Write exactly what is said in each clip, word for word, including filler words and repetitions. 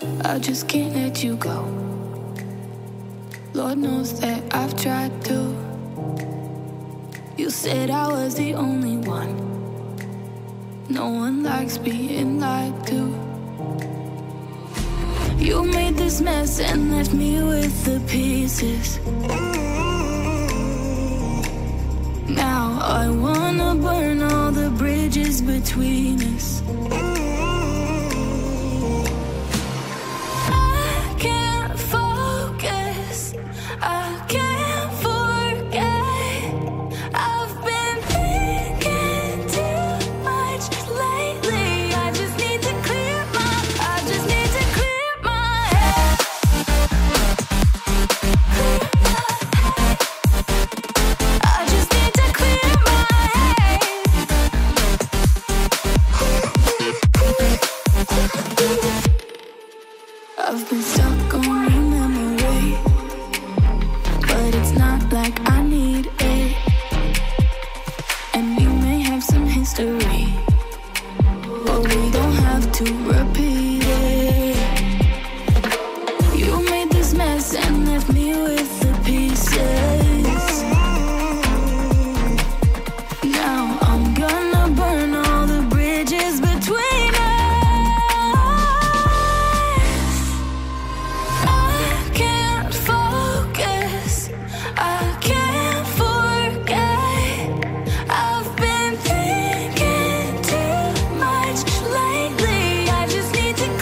I just can't let you go. Lord knows that I've tried to. You said I was the only one. No one likes being lied to. You made this mess and left me with the pieces. Now I wanna burn all the bridges between us. I can't focus, I can't forget. I've been thinking too much lately. I just need to clear my, I just need to clear my head. Clear my head. I just need to clear my head. I've been stuck on your memory, but it's not like I need it. And we may have some history, but we don't have to repeat it. You made this mess and left me with the pieces. Now I'm gonna burn all the bridges between us. I can't focus, I can't forget. I've been thinking too much lately. I just need to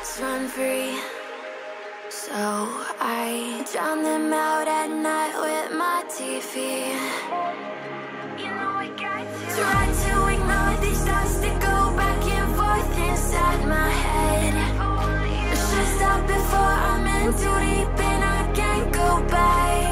run free. So I drown them out at night with my T V. You know I got to try to ignore these thoughts that go back and forth inside my head. Should stop before I'm in too deep and I can't go back.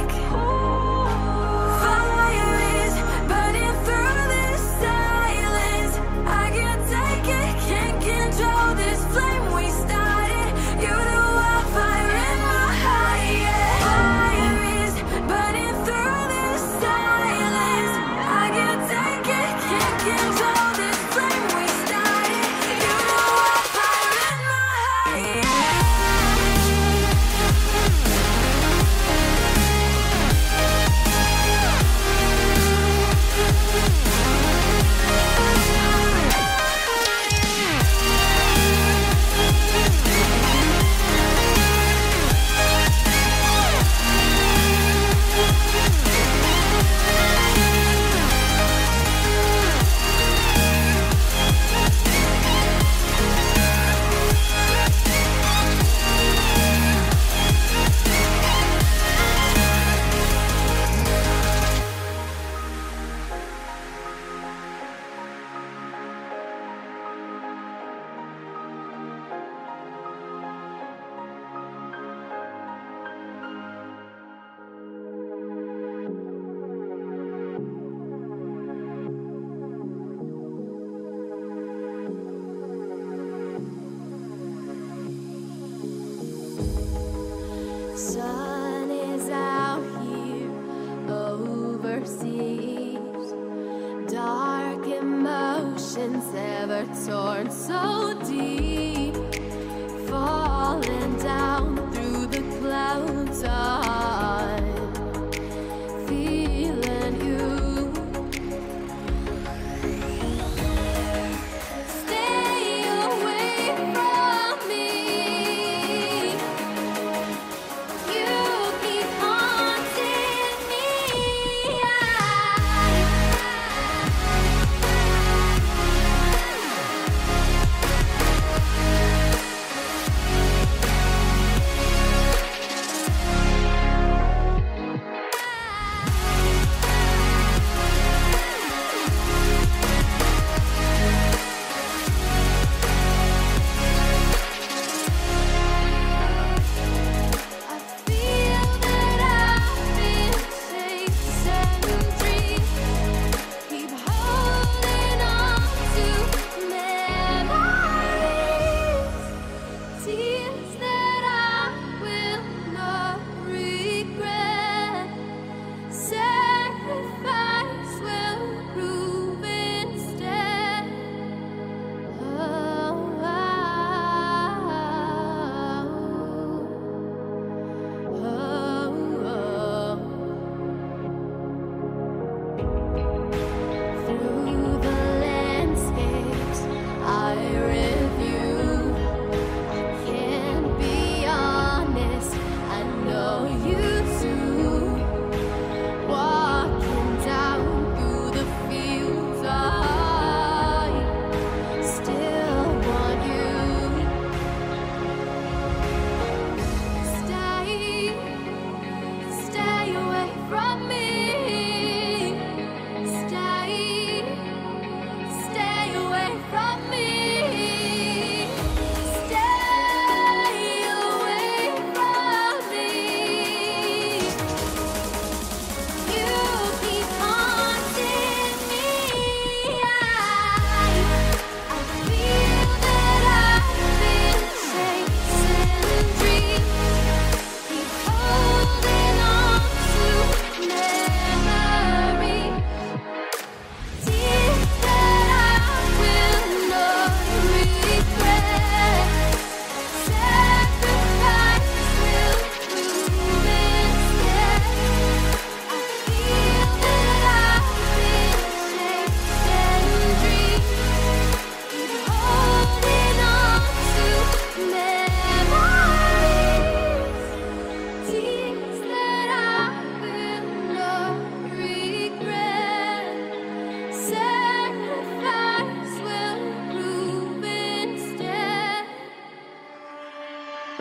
Fire is burning through this silence. I can't take it, can't control this flame we started. You the wildfire in my heart, yeah. Fire is burning through this silence. I can't take it, can't control this flame we started. You the wildfire in my heart, yeah. Sun is out here overseas. Dark emotions ever torn so deep, falling down through the clouds. I'm feeling you. Stay away from me. You keep haunting me. I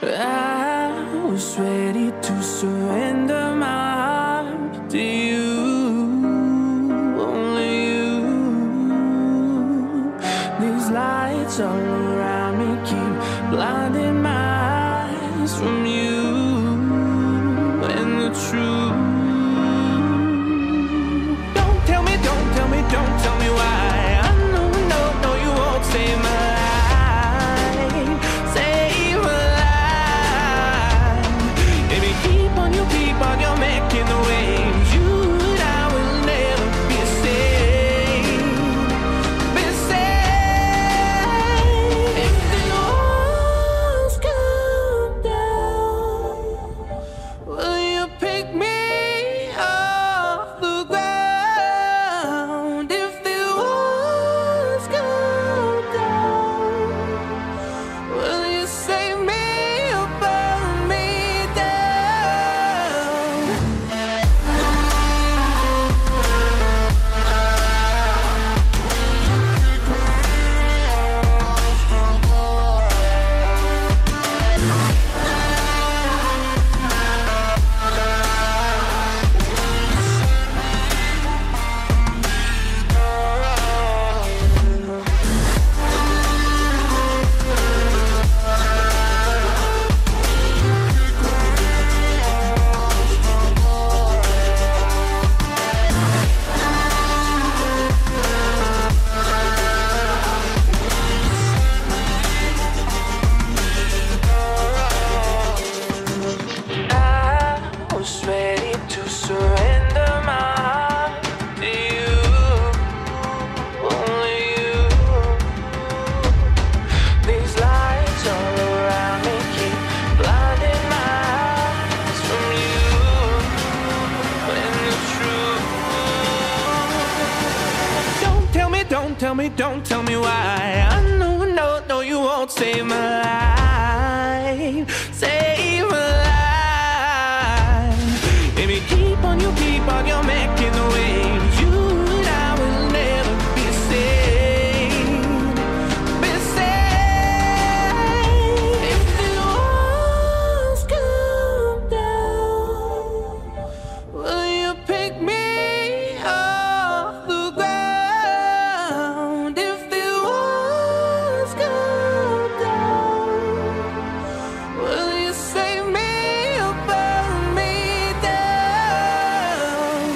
I was ready to surrender my heart to you, only you. These lights all around me keep blinding my eyes from you and the truth. Don't tell me, don't tell me, don't tell me why. I know, no, no, you won't save my life, save my life. Baby, keep on, you keep on, you're making the waves. You and I will never be safe, be safe. If the walls come down, will you pick me off the ground? If the walls come down, will you save me or burn me down? I was ready to surrender my heart to you, only you. These lights all around me keep blinding my eyes from you and the truth. Don't tell me, don't tell me, don't tell me why. I know, no, no, you won't save my life, save my life. Baby, keep on, you keep on, you're making the waves. You and I will never be safe, be safe. If the walls come down, will you pick me off the ground? If the walls come down, will you save me or burn me down?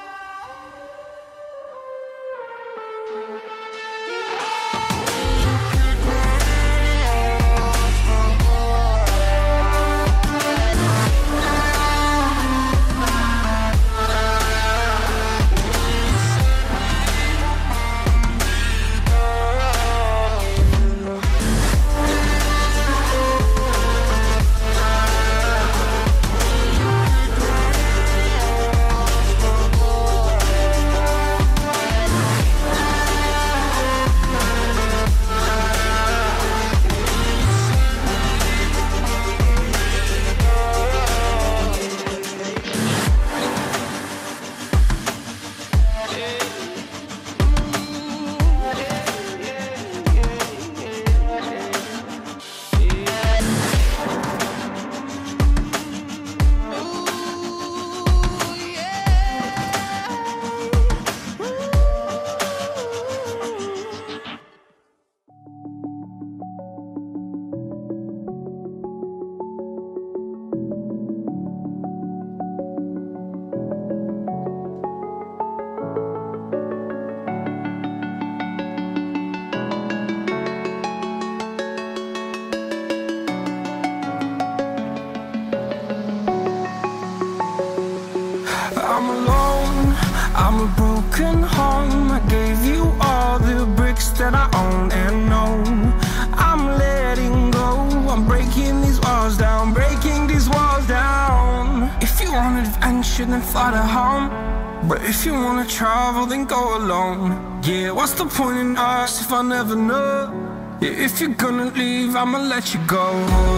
I'm alone, I'm a broken home. I gave you all the bricks that I own and know. I'm letting go, I'm breaking these walls down, breaking these walls down. If you want adventure, then fly to home. But if you wanna travel, then go alone. Yeah, what's the point in us if I never know? Yeah, if you're gonna leave, I'ma let you go.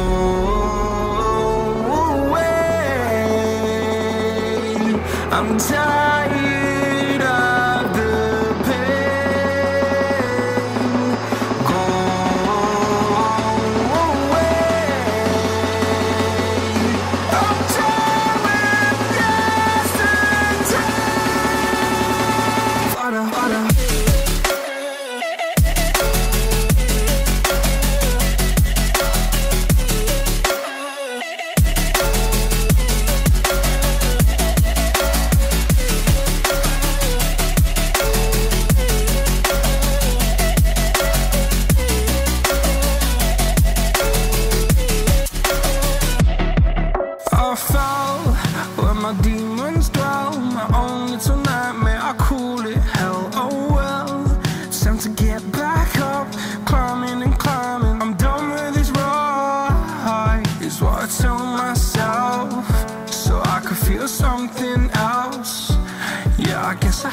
I'm tired of the pain. Go away.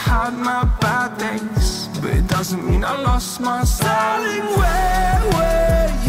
had my bad days, but it doesn't mean I lost my style. Darling, where were you?